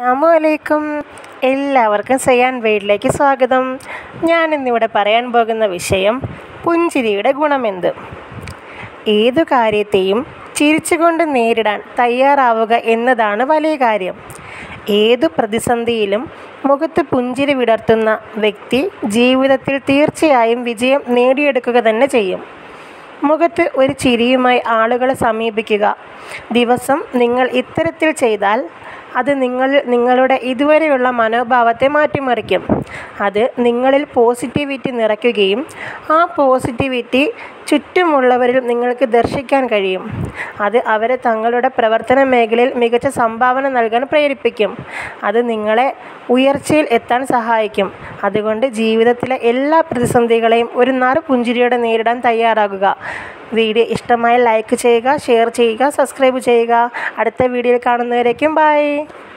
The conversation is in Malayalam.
അസ്സലാമു എല്ലാവർക്കും സയാൻ വേഡിലേക്ക് സ്വാഗതം. ഞാനിന്നിവിടെ പറയാൻ പോകുന്ന വിഷയം പുഞ്ചിരിയുടെ ഗുണമെന്ത്. ഏതു കാര്യത്തെയും ചിരിച്ചുകൊണ്ട് നേരിടാൻ തയ്യാറാവുക എന്നതാണ് വലിയ കാര്യം. ഏതു പ്രതിസന്ധിയിലും മുഖത്ത് പുഞ്ചിരി വിടർത്തുന്ന വ്യക്തി ജീവിതത്തിൽ തീർച്ചയായും വിജയം നേടിയെടുക്കുക തന്നെ ചെയ്യും. മുഖത്ത് ഒരു ചിരിയുമായി ആളുകളെ സമീപിക്കുക. ദിവസം നിങ്ങൾ ഇത്തരത്തിൽ ചെയ്താൽ അത് നിങ്ങളുടെ ഇതുവരെയുള്ള മനോഭാവത്തെ മാറ്റിമറിക്കും. അത് നിങ്ങളിൽ പോസിറ്റിവിറ്റി നിറയ്ക്കുകയും ആ പോസിറ്റിവിറ്റി ചുറ്റുമുള്ളവരിൽ നിങ്ങൾക്ക് ദർശിക്കാൻ കഴിയും. അത് അവരെ തങ്ങളുടെ പ്രവർത്തന മേഖലയിൽ മികച്ച സംഭാവന നൽകാൻ പ്രേരിപ്പിക്കും. അത് നിങ്ങളെ ഉയർച്ചയിൽ എത്താൻ സഹായിക്കും. അതുകൊണ്ട് ജീവിതത്തിലെ എല്ലാ പ്രതിസന്ധികളെയും ഒരു പുഞ്ചിരിയോടെ നേരിടാൻ തയ്യാറാകുക. വീഡിയോ ഇഷ്ടമായ ലൈക്ക് ചെയ്യുക, ഷെയർ ചെയ്യുക, സബ്സ്ക്രൈബ് ചെയ്യുക. അടുത്ത വീഡിയോയിൽ കാണുന്നവരേക്കും ബൈ.